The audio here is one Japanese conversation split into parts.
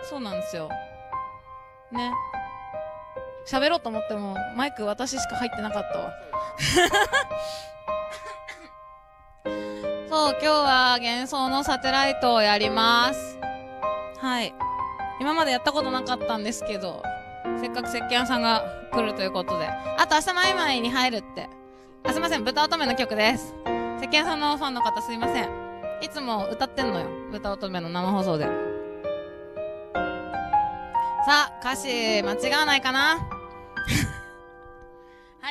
そうなんですよ。ね。喋ろうと思っても、マイク私しか入ってなかったわ。そう、今日は幻想のサテライトをやります。はい。今までやったことなかったんですけど、せっかく石鹸さんが来るということで。あと明日マイマイに入るって。あ、すいません、豚乙女の曲です。石鹸さんのファンの方すいません。いつも歌ってんのよ。豚乙女の生放送で。さあ、歌詞間違わないかなはい。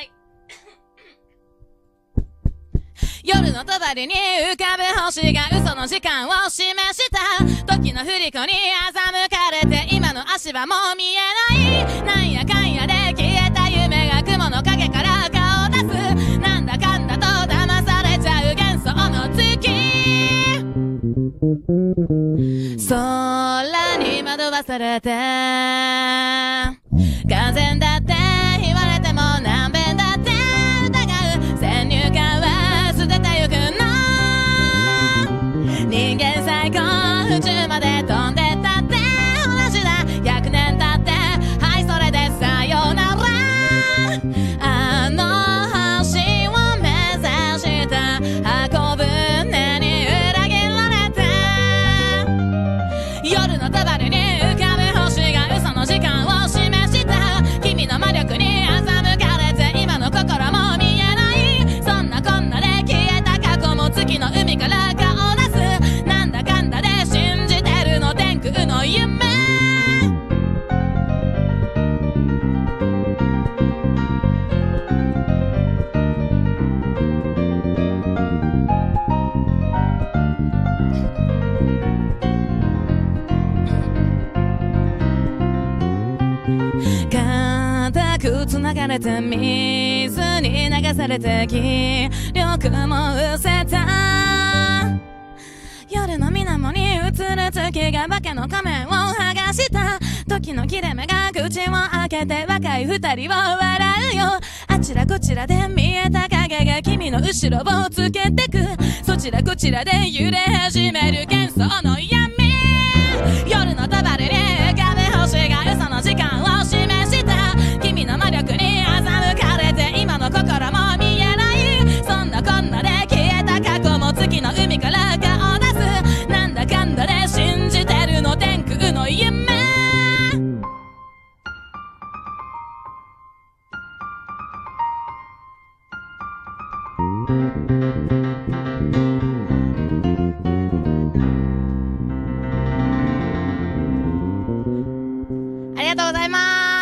夜の帳に浮かぶ星が嘘の時間を示した時の振り子に欺かれて今の足場も見えないなんやかんやで消えた夢が雲の影から顔出すなんだかんだと騙されちゃう幻想の月空に惑わされて完全だって言われても何遍だって疑う先入観は捨ててゆくの人間最高宇宙まで飛んでったって同じだ100年経ってはいそれでさよならあの星を目指した箱舟に裏切られて夜の帳に浮かぶ星が嘘の時間を示した君の魔力に欺かれて今の心も見えないそんなこんなで消えた過去も月の海から顔出すなんだかんだで信じてるの天空の夢固く繋がれて水に流されて気力も失せた夜の水面に映る月が化けの仮面を剥がした時の切れ目が口を開けて若い二人を笑うよあちらこちらで見えた影が君の後ろをつけてくそちらこちらで揺れ始める幻想の闇夜の帳に浮かぶ星が嘘の時間を示した君の魔力に欺かれて今の心も見えないそんなこんなで消えた過去も月の海から顔出すなんだかんだで信じてるの天空の夢ありがとうございます